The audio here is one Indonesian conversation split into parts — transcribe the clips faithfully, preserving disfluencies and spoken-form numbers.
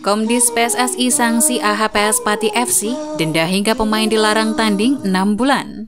Komdis P S S I sanksi A H P S Pati F C, denda hingga pemain dilarang tanding enam bulan.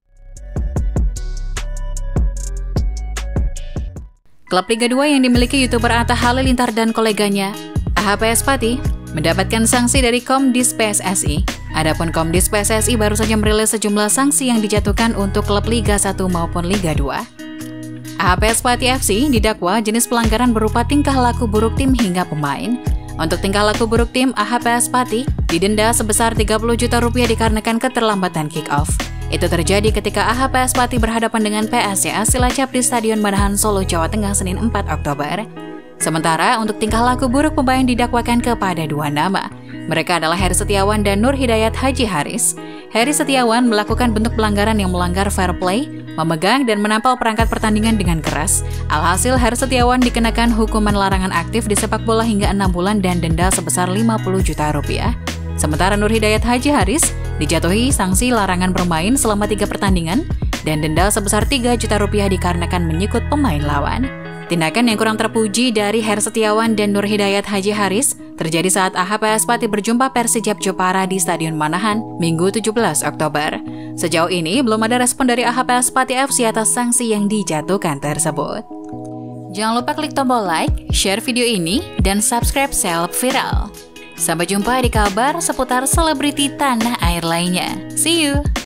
Klub Liga dua yang dimiliki YouTuber Atta Halilintar dan koleganya, A H P S Pati, mendapatkan sanksi dari Komdis P S S I. Adapun Komdis P S S I baru saja merilis sejumlah sanksi yang dijatuhkan untuk klub Liga satu maupun Liga dua. A H P S Pati F C didakwa jenis pelanggaran berupa tingkah laku buruk tim hingga pemain. Untuk tingkah laku buruk tim, A H P S Pati didenda sebesar tiga puluh juta rupiah dikarenakan keterlambatan kick-off. Itu terjadi ketika A H P S Pati berhadapan dengan P S C A Cilacap di Stadion Manahan Solo, Jawa Tengah, Senin empat Oktober. Sementara untuk tingkah laku buruk pemain didakwakan kepada dua nama. Mereka adalah Heri Setiawan dan Nur Hidayat Haji Haris. Heri Setiawan melakukan bentuk pelanggaran yang melanggar fair play, memegang dan menampal perangkat pertandingan dengan keras. Alhasil, Heri Setiawan dikenakan hukuman larangan aktif di sepak bola hingga enam bulan dan denda sebesar lima puluh juta rupiah. Sementara Nur Hidayat Haji Haris dijatuhi sanksi larangan bermain selama tiga pertandingan dan denda sebesar tiga juta rupiah dikarenakan menyikut pemain lawan. Tindakan yang kurang terpuji dari Heri Setiawan dan Nur Hidayat Haji Haris terjadi saat A H P S Pati berjumpa Persijap Jepara di Stadion Manahan, Minggu tujuh belas Oktober. Sejauh ini belum ada respon dari A H P S Pati F C atas sanksi yang dijatuhkan tersebut. Jangan lupa klik tombol like, share video ini, dan subscribe Seleb Viral. Sampai jumpa di kabar seputar selebriti tanah air lainnya. See you!